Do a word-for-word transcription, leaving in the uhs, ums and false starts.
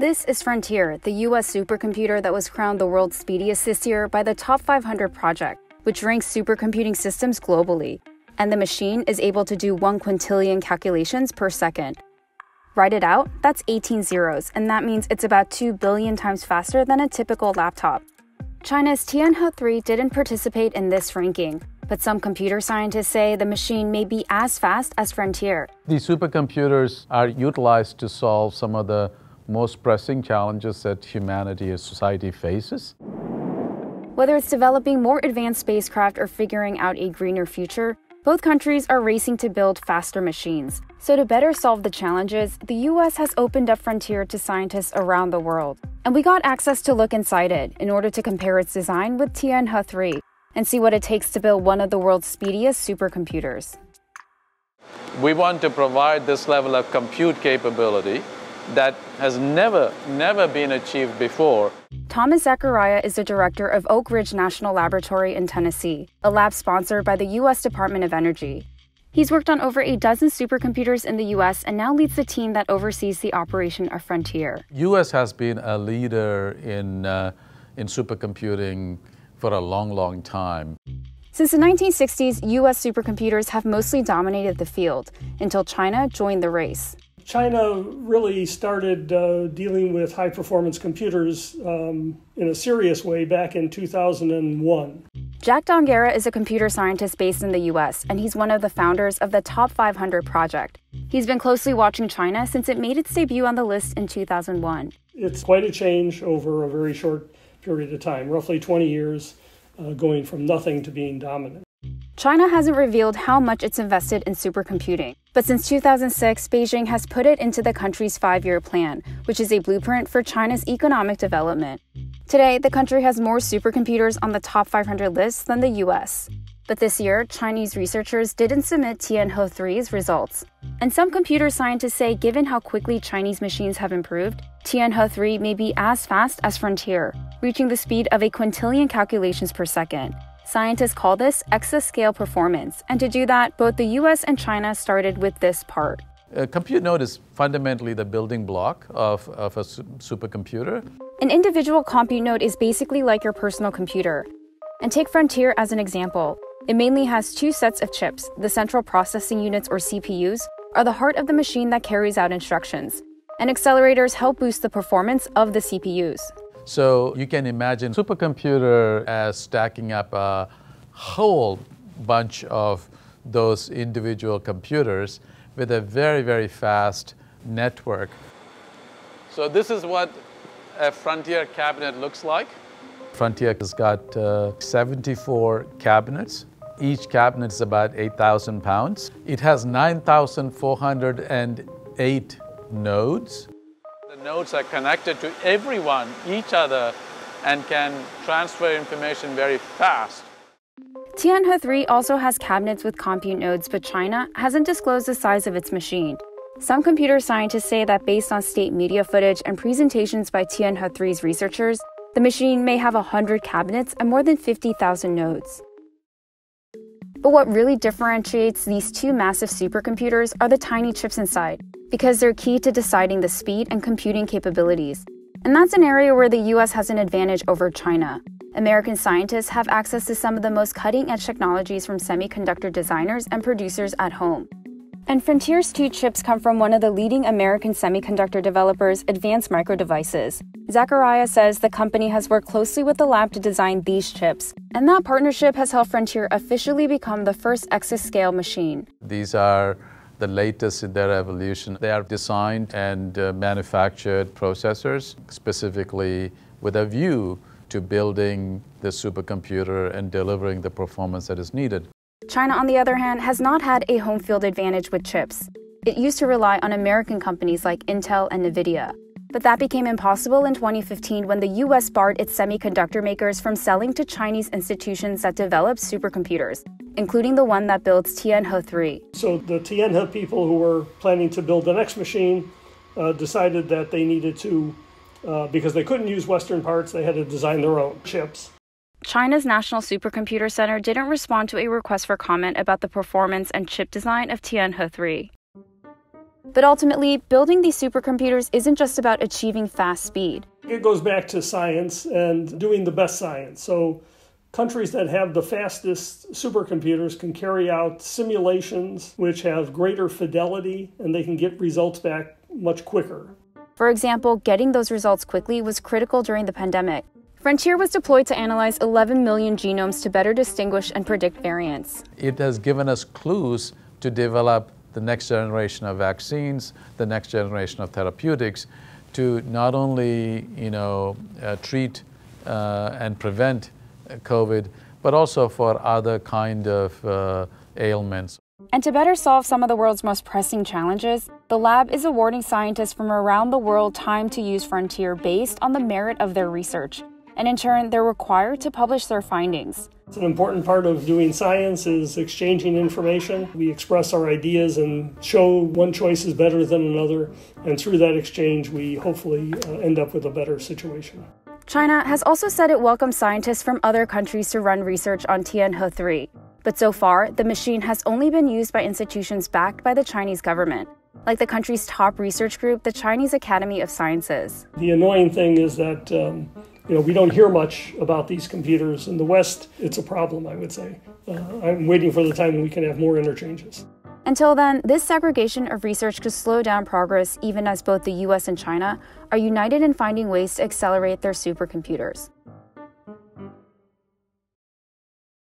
This is Frontier, the U S supercomputer that was crowned the world's speediest this year by the Top five hundred project, which ranks supercomputing systems globally. And the machine is able to do one quintillion calculations per second. Write it out, that's eighteen zeros, and that means it's about two billion times faster than a typical laptop. China's tianhe three didn't participate in this ranking, but some computer scientists say the machine may be as fast as Frontier. These supercomputers are utilized to solve some of the most pressing challenges that humanity or society faces. Whether it's developing more advanced spacecraft or figuring out a greener future, both countries are racing to build faster machines. So to better solve the challenges, the U S has opened up Frontier to scientists around the world. And we got access to look inside it in order to compare its design with tianhe three and see what it takes to build one of the world's speediest supercomputers. We want to provide this level of compute capability that has never, never been achieved before. Thomas Zachariah is the director of Oak Ridge National Laboratory in Tennessee, a lab sponsored by the U S Department of Energy. He's worked on over a dozen supercomputers in the U S and now leads the team that oversees the operation of Frontier. U S has been a leader in, uh, in supercomputing for a long, long time. Since the nineteen sixties, U S supercomputers have mostly dominated the field until China joined the race. China really started uh, dealing with high-performance computers um, in a serious way back in two thousand one. Jack Dongarra is a computer scientist based in the U S, and he's one of the founders of the Top five hundred project. He's been closely watching China since it made its debut on the list in two thousand one. It's quite a change over a very short period of time, roughly twenty years, uh, going from nothing to being dominant. China hasn't revealed how much it's invested in supercomputing, but since two thousand six, Beijing has put it into the country's five-year plan, which is a blueprint for China's economic development. Today, the country has more supercomputers on the top five hundred list than the U S. But this year, Chinese researchers didn't submit tianhe three's results. And some computer scientists say given how quickly Chinese machines have improved, tianhe three may be as fast as Frontier, reaching the speed of a quintillion calculations per second. Scientists call this exascale performance, and to do that, both the U S and China started with this part. A compute node is fundamentally the building block of, of a su- supercomputer. An individual compute node is basically like your personal computer. And take Frontier as an example. It mainly has two sets of chips. The central processing units, or C P Us, are the heart of the machine that carries out instructions. And accelerators help boost the performance of the C P Us. So you can imagine supercomputer as stacking up a whole bunch of those individual computers with a very, very fast network. So this is what a Frontier cabinet looks like. Frontier has got uh, seventy-four cabinets. Each cabinet is about eight thousand pounds. It has nine thousand four hundred eight nodes. The nodes are connected to everyone, each other, and can transfer information very fast. tianhe three also has cabinets with compute nodes, but China hasn't disclosed the size of its machine. Some computer scientists say that based on state media footage and presentations by tianhe three's researchers, the machine may have one hundred cabinets and more than fifty thousand nodes. But what really differentiates these two massive supercomputers are the tiny chips inside, because they're key to deciding the speed and computing capabilities. And that's an area where the U S has an advantage over China. American scientists have access to some of the most cutting-edge technologies from semiconductor designers and producers at home. And Frontier's two chips come from one of the leading American semiconductor developers, Advanced Micro Devices. Zachariah says the company has worked closely with the lab to design these chips, and that partnership has helped Frontier officially become the first exascale machine. These are the latest in their evolution. They are designed and uh, manufactured processors specifically with a view to building the supercomputer and delivering the performance that is needed. China, on the other hand, has not had a home field advantage with chips. It used to rely on American companies like Intel and NVIDIA. But that became impossible in twenty fifteen when the U S barred its semiconductor makers from selling to Chinese institutions that develop supercomputers, including the one that builds tianhe three. So the tianhe people who were planning to build the next machine uh, decided that they needed to, uh, because they couldn't use Western parts, they had to design their own chips. China's National Supercomputer Center didn't respond to a request for comment about the performance and chip design of tianhe three. But ultimately, building these supercomputers isn't just about achieving fast speed. It goes back to science and doing the best science. So countries that have the fastest supercomputers can carry out simulations which have greater fidelity, and they can get results back much quicker. For example, getting those results quickly was critical during the pandemic. Frontier was deployed to analyze eleven million genomes to better distinguish and predict variants. It has given us clues to develop the next generation of vaccines, the next generation of therapeutics, to not only, you know, uh, treat uh, and prevent COVID, but also for other kind of uh, ailments. And to better solve some of the world's most pressing challenges, the lab is awarding scientists from around the world time to use Frontier based on the merit of their research. And in turn, they're required to publish their findings. It's an important part of doing science is exchanging information. We express our ideas and show one choice is better than another. And through that exchange, we hopefully uh, end up with a better situation. China has also said it welcomes scientists from other countries to run research on tianhe three. But so far, the machine has only been used by institutions backed by the Chinese government, like the country's top research group, the Chinese Academy of Sciences. The annoying thing is that um, you know, we don't hear much about these computers. In the West, it's a problem, I would say. Uh, I'm waiting for the time when we can have more interchanges. Until then, this segregation of research could slow down progress even as both the U S and China are united in finding ways to accelerate their supercomputers.